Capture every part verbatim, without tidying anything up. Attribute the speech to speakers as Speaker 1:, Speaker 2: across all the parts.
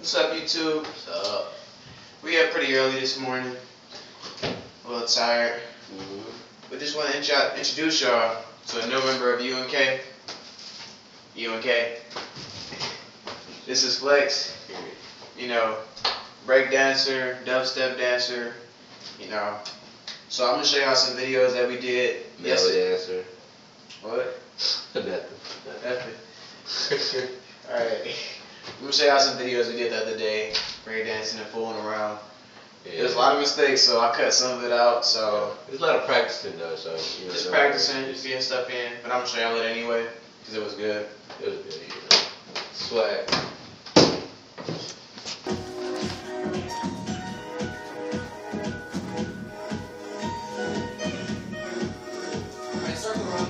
Speaker 1: What's up, YouTube?
Speaker 2: What's up?
Speaker 1: We up pretty early this morning. A little tired.
Speaker 2: Mm-hmm.
Speaker 1: We just want to intro introduce y'all to a new member of U N K. U N K. This is Flex. You know, break dancer, dubstep dancer. You know. So I'm gonna show y'all some videos that we did
Speaker 2: Mellow
Speaker 1: yesterday.
Speaker 2: dancer.
Speaker 1: What?
Speaker 2: Nothing.
Speaker 1: Nothing. Alright. I'm gonna show y'all some videos we did the other day, breakdancing and fooling around.
Speaker 2: Yeah.
Speaker 1: There's a lot of mistakes, so I cut some of it out. So
Speaker 2: there's a lot of practicing though, so you know,
Speaker 1: just
Speaker 2: no,
Speaker 1: practicing,
Speaker 2: just,
Speaker 1: getting stuff in. But I'm gonna show y'all it anyway, cause it was good.
Speaker 2: It was good, you know. Swag.
Speaker 1: Alright, circle around.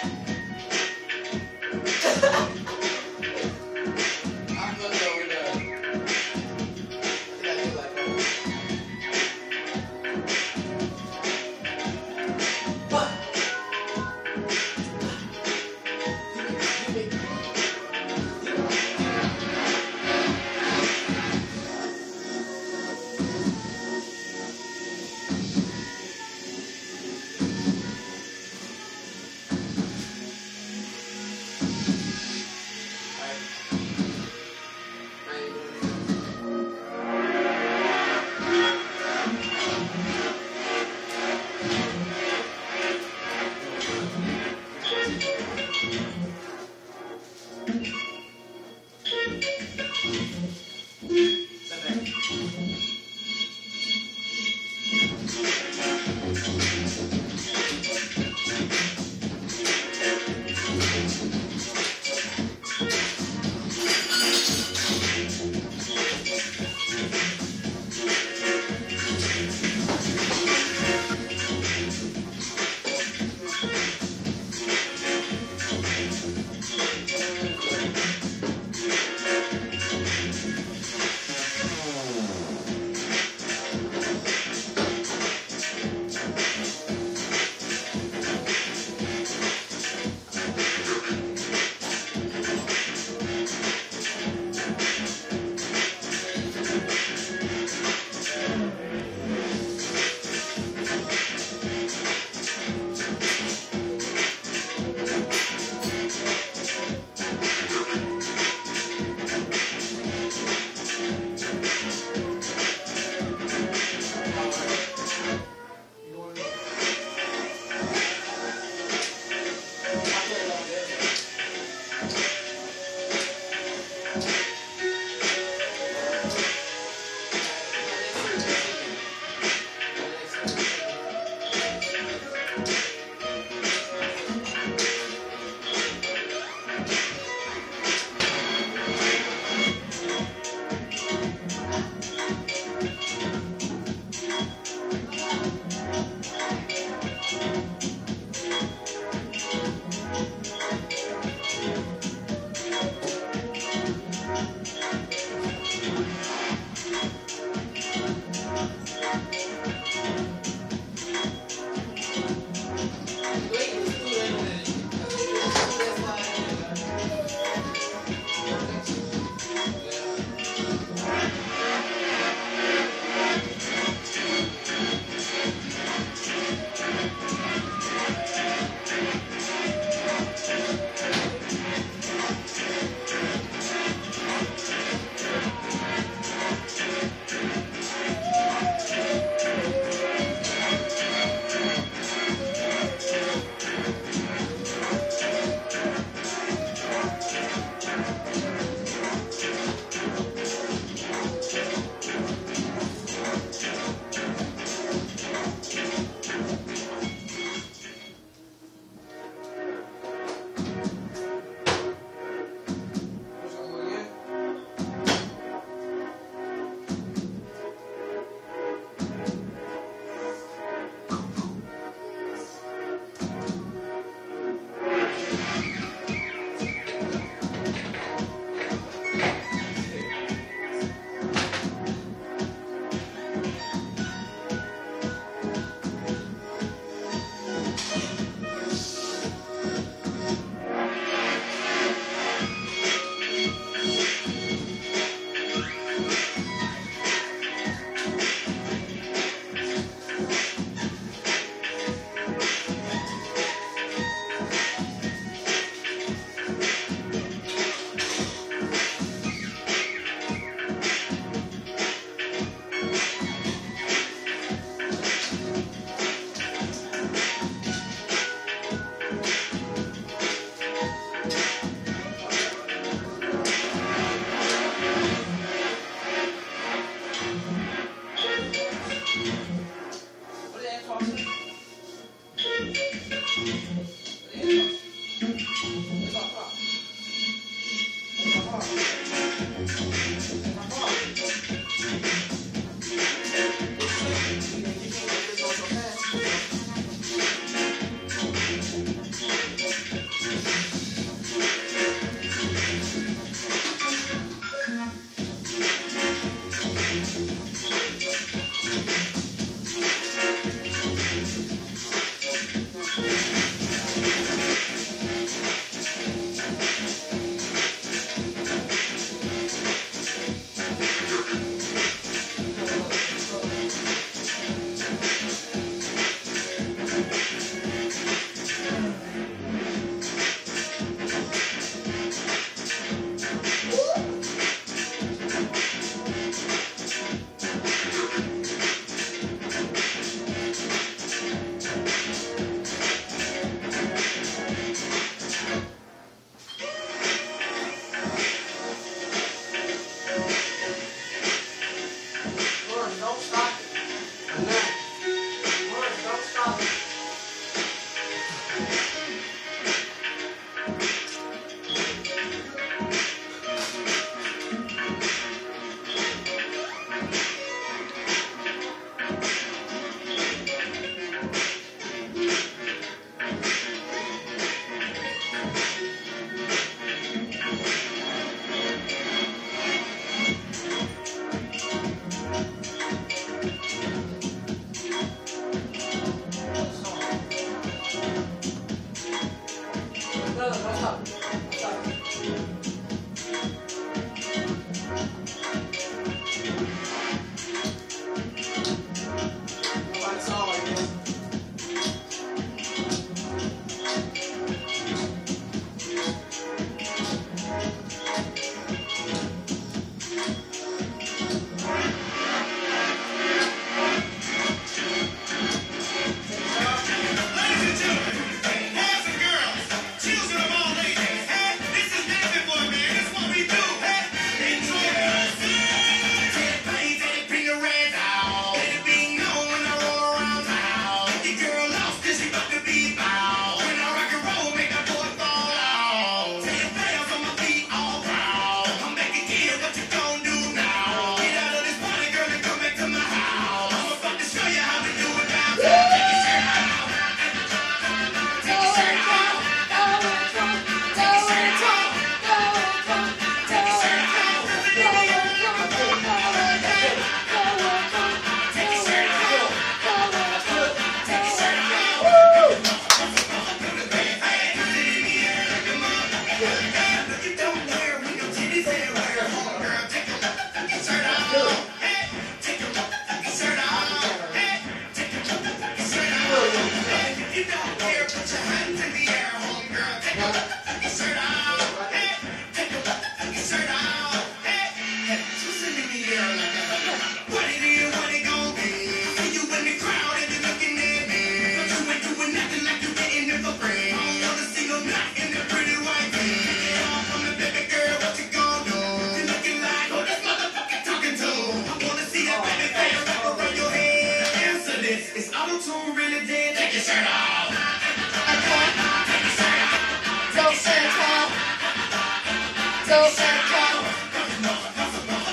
Speaker 1: I'm gonna go with that.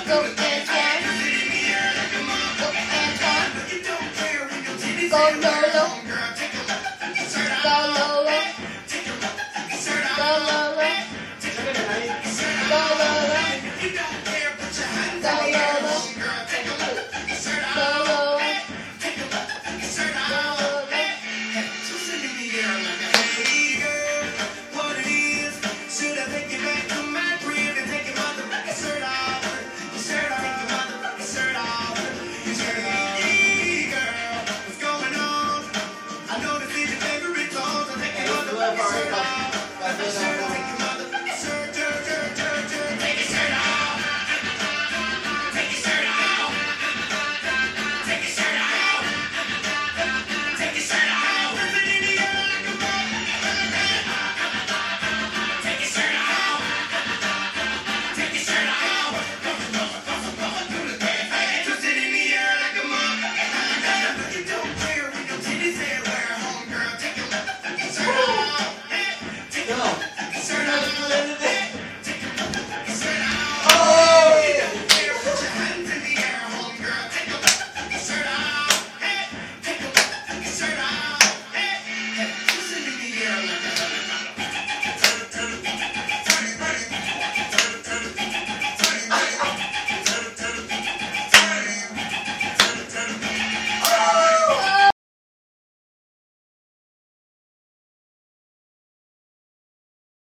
Speaker 3: Go Antoine. Go Antoine. Go Lolo.